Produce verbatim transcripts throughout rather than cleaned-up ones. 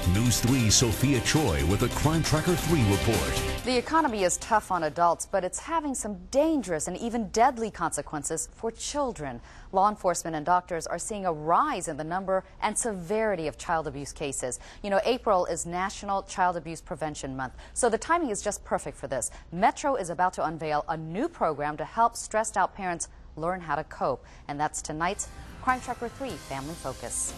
News three's Sophia Choi with a Crime Tracker three report. The economy is tough on adults, but it's having some dangerous and even deadly consequences for children. Law enforcement and doctors are seeing a rise in the number and severity of child abuse cases. You know, April is National Child Abuse Prevention Month, so the timing is just perfect for this. Metro is about to unveil a new program to help stressed out parents learn how to cope. And that's tonight's Crime Tracker three Family Focus.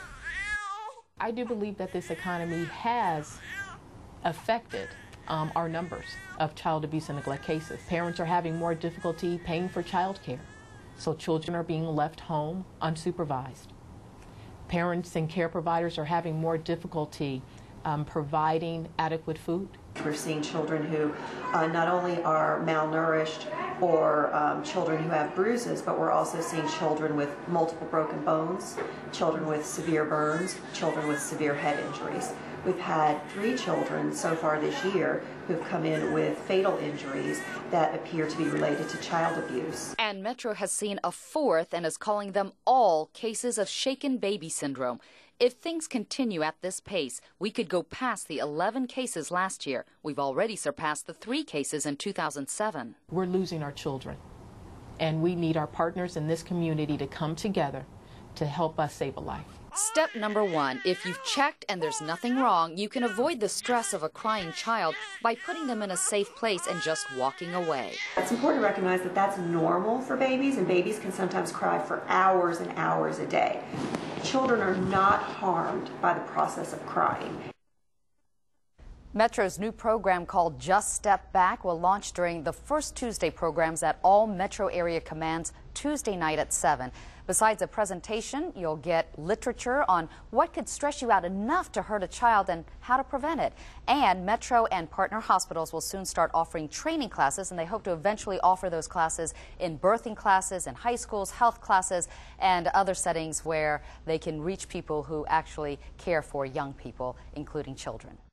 I do believe that this economy has affected um, our numbers of child abuse and neglect cases. Parents are having more difficulty paying for child care, so children are being left home unsupervised. Parents and care providers are having more difficulty um, providing adequate food. We're seeing children who uh, not only are malnourished or um, children who have bruises, but we're also seeing children with multiple broken bones, children with severe burns, children with severe head injuries. We've had three children so far this year who've come in with fatal injuries that appear to be related to child abuse. And Metro has seen a fourth and is calling them all cases of shaken baby syndrome. If things continue at this pace, we could go past the eleven cases last year. We've already surpassed the three cases in two thousand seven. We're losing our children, and we need our partners in this community to come together to help us save a life. Step number one, if you've checked and there's nothing wrong, you can avoid the stress of a crying child by putting them in a safe place and just walking away. It's important to recognize that that's normal for babies, and babies can sometimes cry for hours and hours a day. Children are not harmed by the process of crying. Metro's new program called Just Step Back will launch during the first Tuesday programs at all Metro area commands Tuesday night at seven. Besides a presentation, you'll get literature on what could stress you out enough to hurt a child and how to prevent it. And Metro and partner hospitals will soon start offering training classes, and they hope to eventually offer those classes in birthing classes, in high schools, health classes, and other settings where they can reach people who actually care for young people, including children.